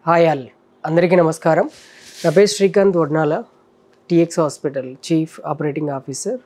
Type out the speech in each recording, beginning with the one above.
Hi all అందరికీ నమస్కారం. నా పేరు Srikanth Vadnala, TX hospital chief operating officer.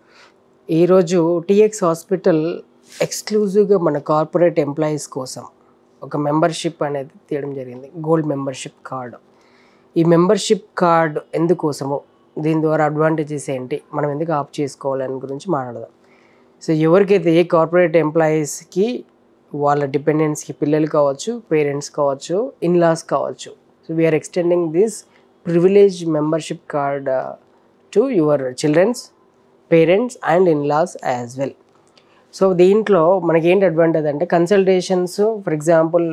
ఈరోజు టీఎక్స్ హాస్పిటల్ ఎక్స్క్లూజివ్గా మన కార్పొరేట్ ఎంప్లాయీస్ కోసం ఒక మెంబర్షిప్ అనేది తీయడం జరిగింది, గోల్డ్ మెంబర్షిప్ కార్డు. ఈ మెంబర్షిప్ కార్డు ఎందుకోసమో, దీని ద్వారా అడ్వాంటేజెస్ ఏంటి, మనం ఎందుకు ఆప్ చేసుకోవాలని గురించి మాట్లాడదాం. సో ఎవరికైతే ఏ కార్పొరేట్ ఎంప్లాయీస్కి వాళ్ళ డిపెండెంట్స్కి పిల్లలు కావచ్చు, పేరెంట్స్ కావచ్చు, ఇన్లాస్ కావచ్చు, so we're extending this privilege membership card to your childrens, parents and in-laws as well. So దీంట్లో మనకి ఏంటి అడ్వాంటేజ్ అంటే కన్సల్టేషన్స్, ఫర్ ఎగ్జాంపుల్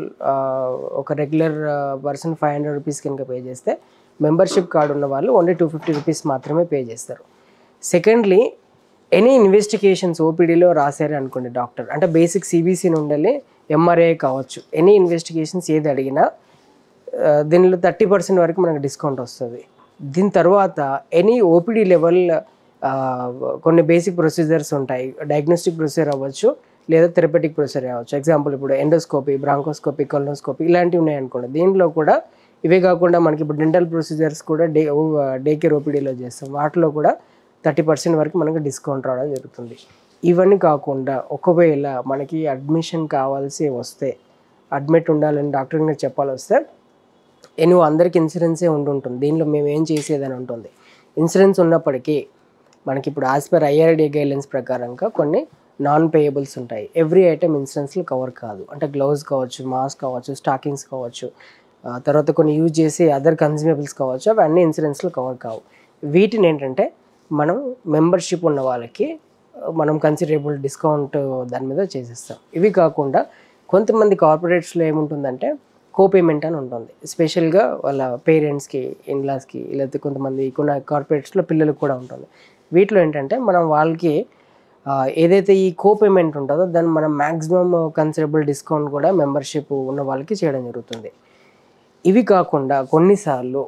ఒక రెగ్యులర్ పర్సన్ 500 రూపీస్ కనుక పే చేస్తే మెంబర్షిప్ కార్డు ఉన్న వాళ్ళు ఓన్లీ 250 రూపీస్ మాత్రమే పే చేస్తారు. సెకండ్లీ, ఎనీ ఇన్వెస్టిగేషన్స్ ఓపీడీలో రాశారు అనుకోండి డాక్టర్, అంటే బేసిక్ సిబిసి నుండి ఎంఆర్ఐ కావచ్చు, ఎనీ ఇన్వెస్టిగేషన్స్ ఏది అడిగినా దీనిలో 30% వరకు మనకు డిస్కౌంట్ వస్తుంది. దీని తర్వాత ఎనీ ఓపీడీ లెవెల్ కొన్ని బేసిక్ ప్రొసీజర్స్ ఉంటాయి, డయాగ్నోస్టిక్ ప్రొసీజర్ అవ్వచ్చు లేదా థెరపెటిక్ ప్రొసీజర్ అవ్వచ్చు. ఎగ్జాంపుల్ ఇప్పుడు ఎండోస్కోపీ, బ్రాంకోస్కోపీ, కొలనోస్కోపీ ఇలాంటివి ఉన్నాయి అనుకోండి. దీనిలో కూడా ఇవే కాకుండా మనకి ఇప్పుడు డెంటల్ ప్రొసీజర్స్ కూడా డే కేర్ ఓపీడీలో చేస్తాం, వాటిలో కూడా 30% వరకు మనకు డిస్కౌంట్ రావడం జరుగుతుంది. ఇవన్నీ కాకుండా ఒకవేళ మనకి అడ్మిషన్ కావాల్సి వస్తే, అడ్మిట్ ఉండాలని డాక్టర్ గారు చెప్పాలి వస్తే, నువ్వు అందరికి ఇన్సూరెన్సే ఉంటుంటుంది, దీనిలో మేము ఏం చేసేదని ఉంటుంది. ఇన్సూరెన్స్ ఉన్నప్పటికీ మనకి ఇప్పుడు యాజ్ పర్ ఐఆర్డీ గైడ్లైన్స్ ప్రకారంగా కొన్ని నాన్ పేయబుల్స్ ఉంటాయి. ఎవ్రీ ఐటమ్ ఇన్సూరెన్స్లో కవర్ కాదు. అంటే గ్లౌజ్ కావచ్చు, మాస్క్ కావచ్చు, స్టాకింగ్స్ కావచ్చు, తర్వాత కొన్ని యూజ్ చేసే అదర్ కన్జ్యూమబుల్స్ కావచ్చు, అవన్నీ ఇన్సూరెన్స్లో కవర్ కావు. వీటిని ఏంటంటే మనం మెంబర్షిప్ ఉన్న వాళ్ళకి మనం కన్సిడరబుల్ డిస్కౌంట్ దాని మీద చేసేస్తాం. ఇవి కాకుండా కొంతమంది కార్పొరేట్స్లో ఏముంటుందంటే కోపేమెంట్ అని ఉంటుంది, స్పెషల్గా వాళ్ళ పేరెంట్స్కి, ఇన్లాస్కి, లేకపోతే కొంతమంది కొన్ని కార్పొరేట్స్లో పిల్లలకు కూడా ఉంటుంది. వీటిలో ఏంటంటే మనం వాళ్ళకి ఏదైతే ఈ కోపేమెంట్ ఉంటుందో దాన్ని మనం మ్యాక్సిమం కన్సిడరబుల్ డిస్కౌంట్ కూడా మెంబర్షిప్ ఉన్న వాళ్ళకి చేయడం జరుగుతుంది. ఇవి కాకుండా కొన్నిసార్లు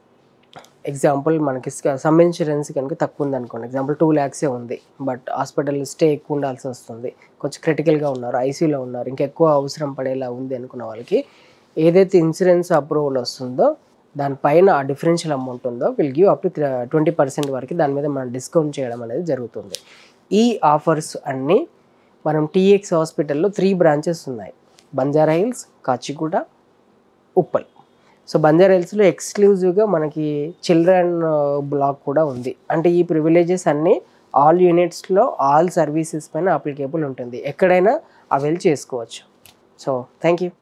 ఎగ్జాంపుల్ మనకి సమ్ ఇన్సూరెన్స్ కనుక తక్కువ ఉంది అనుకోండి, ఎగ్జాంపుల్ 2 lakhs ఉంది, బట్ హాస్పిటల్ స్టే ఎక్కువ ఉండాల్సి వస్తుంది, కొంచెం క్రిటికల్గా ఉన్నారు, ఐసీయూలో ఉన్నారు, ఇంకా ఎక్కువ అవసరం పడేలా ఉంది అనుకున్న వాళ్ళకి ఏదైతే ఇన్సూరెన్స్ అప్రూవల్ వస్తుందో దానిపైన ఆ డిఫరెన్షియల్ అమౌంట్ ఉందో విల్ గివ్ అప్ టు 20% వరకు దాని మీద మనం డిస్కౌంట్ చేయడం అనేది జరుగుతుంది. ఈ ఆఫర్స్ అన్నీ మనం టీఎక్స్ హాస్పిటల్లో 3 branches ఉన్నాయి, బంజారా హిల్స్, కాచిగూడ, ఉప్పల్. సో బంజారా హిల్స్లో ఎక్స్క్లూజివ్గా మనకి చిల్డ్రన్ బ్లాక్ కూడా ఉంది. అంటే ఈ ప్రివిలేజెస్ అన్నీ ఆల్ యూనిట్స్లో ఆల్ సర్వీసెస్ పైన అప్లికేబుల్ ఉంటుంది, ఎక్కడైనా అవైల్ చేసుకోవచ్చు. So thank you.